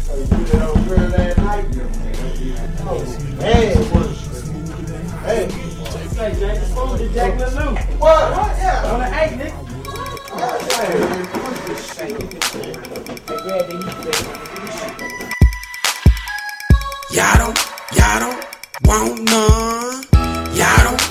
you did that old girl last night? Oh, man. Hey. Say, Jack, the phone to Jack LaLue. What? Yeah. On the 8, nigga. Y'all don't want none. Y'all don't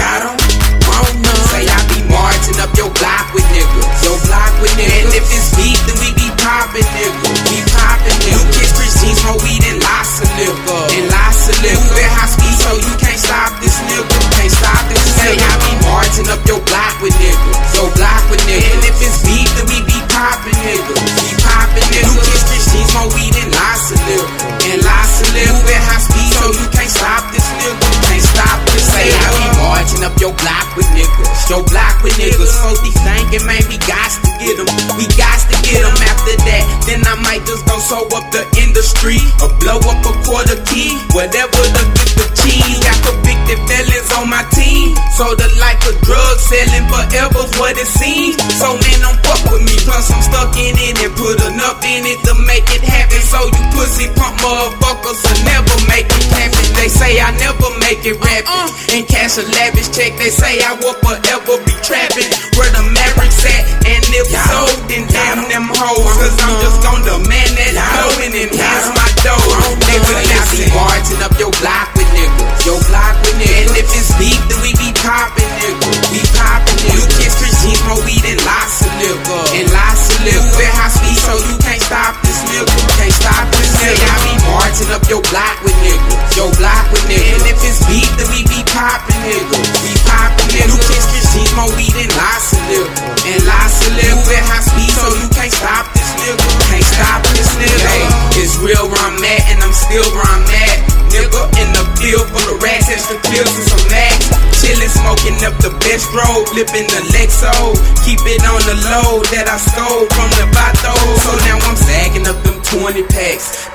want none. Say I be marching up your block with niggas. Your block with niggas. And if it's beef, then we be poppin' niggas. We poppin' niggas. You kiss Christine, smoke weed and lots of liquor. And lots of liquor. Move at high speed, so you can't stop this nigga. Can't stop this nigga. Say I be marching up your block with niggas. Your block with niggas. And if it's beef, then we be poppin' niggas. We poppin' niggas. You kiss Christine, smoke weed and lots of liquor. And lots of liquor. Move at high speed, so you can't stop this nigga. Can't stop this. Say I be marching up your block with niggas. Your block with niggas. Folks be thinking, man, we got to get them. We got to get them. After that, then I might just go sew up the industry or blow up a quarter key. Whatever the cheese. Got convicted felons on my team. So the life of drug selling forever's what it seems. So man, don't fuck with me. Plus I'm stuck in it and put enough in it to make it happen. So you pussy punk motherfuckers will never make it happen. They say I never make it rapping. And cash a lavish check. They say I will forever be trapping. Where the Mavericks at? And if so, then damn them hoes. Cause I'm just gon' demand that dough and enhance my dough. Nigga, I be marching up your block with niggas. Your block with niggas. And if it's beef, then we be poppin' niggas. We poppin' niggas. You kiss Christine, smoke weed and lots of liquor. And lots of liquor. Move at high speed, so you can't stop this nigga. Can't stop this nigga. I be marching up your block with niggas. Your block with niggas. And if it's beef, then we be poppin' niggas. We poppin' niggas. You kiss Christine, smoke weed and lots of liquor. And lots of liquor. Move at high speed, so you can't stop this nigga. Can't stop this nigga. Hey, it's real where I'm at, and I'm still where I'm at. Nigga in the field full of racks, extra pills and some max. Chillin', smoking up the best road, flipping the Lexo. Keep it on the low that I stole from the Vato. So now I'm sagging up them 20 packs,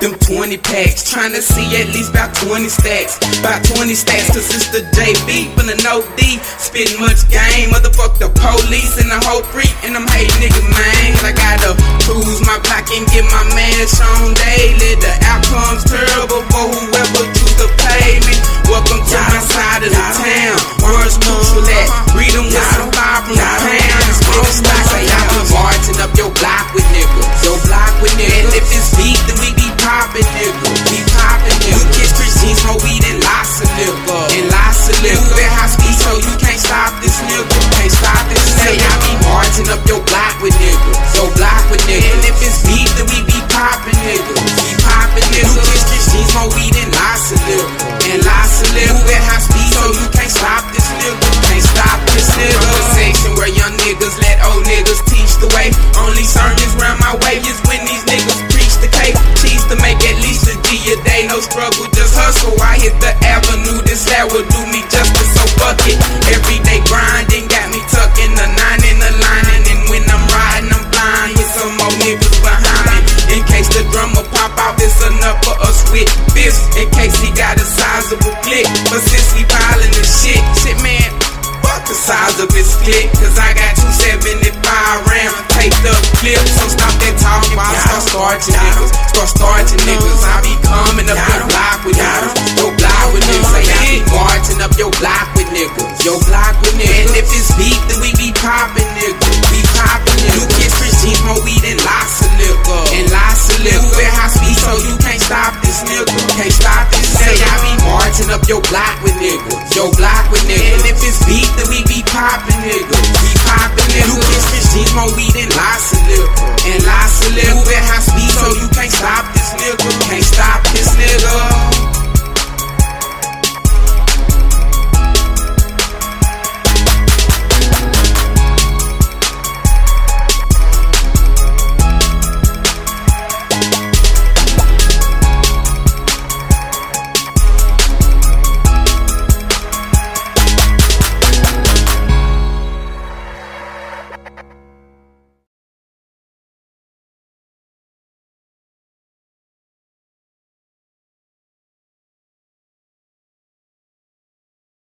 trying to see at least about 20 stacks. About 20 stacks, cause it's the JB from the no D. Spittin' much game, motherfuck the police and the whole freak. And them hate niggas, man. I gotta cruise my block and get my man shown daily. The outcome's terrible for whoever choose to play me. Welcome to my side of the town. Words crucial at, read them with some fire from the pound. It's big stocks, say I be marching up your block with niggas. Your block with niggas. And if it's beef, then we be poppin' niggas. We poppin' niggas. You kiss Christine, smoke weed and lots of liquor. And lots of liquor. Move at high speed, so you can't stop this nigga. Can't stop this nigga. Say I be marching up your block with niggas. Your block with niggas. And if it's beef, then we be poppin' niggas. We poppin' niggas. You kiss Christine, smoke weed and lots of liquor. And lots of liquor. Move at high speed, so you can't stop this nigga. Can't stop this nigga. From the section where young niggas let old niggas teach the way. Only sermons round my way is when these niggas preach the cake. Cheese to make at least a G a day. No struggle, just hustle. I hit the avenue. This that will do me justice, so fuck it. Everyday grinding got me tucking the 9 in the line. And when I'm riding, I'm blind with some more niggas behind me. In case the drummer pop out, it's enough for us with this. In case he got a sizable click. But since we piling the shit man, fuck the size of his click. Cause I got 275 rounds, take the clip. So stop that talking, I start starching niggas. Start starching niggas. I be coming up your block with niggas. Your block with niggas. Say I be marching up your block with niggas. Your block with niggas. And if it's beef, then we be poppin' niggas. We poppin' niggas. You kiss Christine, smoke weed and lots of liquor. And lots of liquor. Move at high speed, so you can't stop this nigga. Can't stop this nigga. Say I be marching up your block with niggas. Your block with niggas. And if it's beef, then we be poppin' niggas. We poppin' niggas. You kiss Christine, smoke weed and